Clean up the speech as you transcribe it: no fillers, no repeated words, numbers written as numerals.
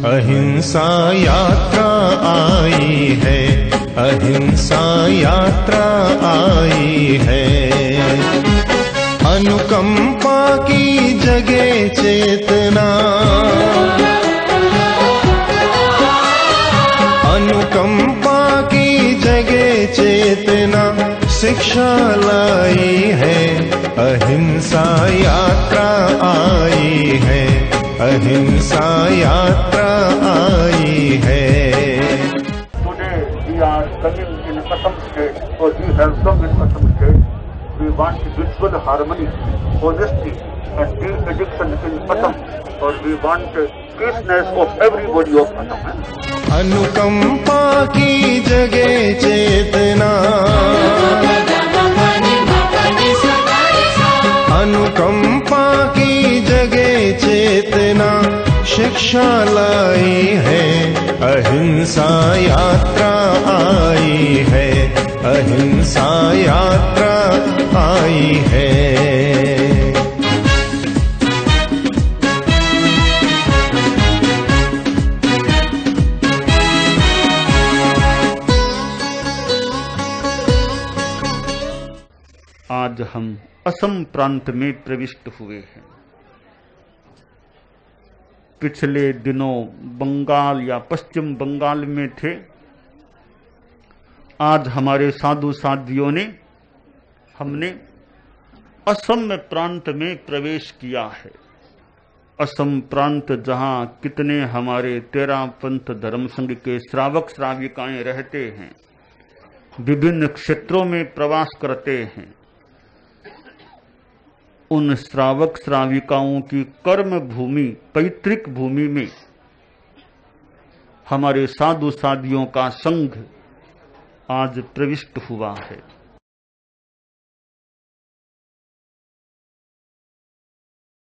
अहिंसा यात्रा आई है, अहिंसा यात्रा आई है। अनुकंपा की जगे चेतना, अनुकंपा की जगे चेतना शिक्षा लाई है। अहिंसा यात्रा आई है, अहिंसा यात्रा आई है। Today we are coming in Assam state, or we have come in Assam state. We want mutual harmony, honesty and de-addiction in Assam, or we want peaceness of everybody of Assam. अनुकंपा की जगे चेतना, अनुकंपा की जगे चेतना शिक्षा लाई है। अहिंसा यात्रा आई है, अहिंसा यात्रा आई है। आज हम असम प्रांत में प्रविष्ट हुए हैं। पिछले दिनों बंगाल या पश्चिम बंगाल में थे। आज हमारे साधु साध्वियों ने हमने असम प्रांत में प्रवेश किया है। असम प्रांत जहां कितने हमारे 13 पंथ धर्म संघ के श्रावक श्राविकाएं रहते हैं, विभिन्न क्षेत्रों में प्रवास करते हैं, उन श्रावक श्राविकाओं की कर्म भूमि, पैतृक भूमि में हमारे साधु साधियों का संघ आज प्रविष्ट हुआ है।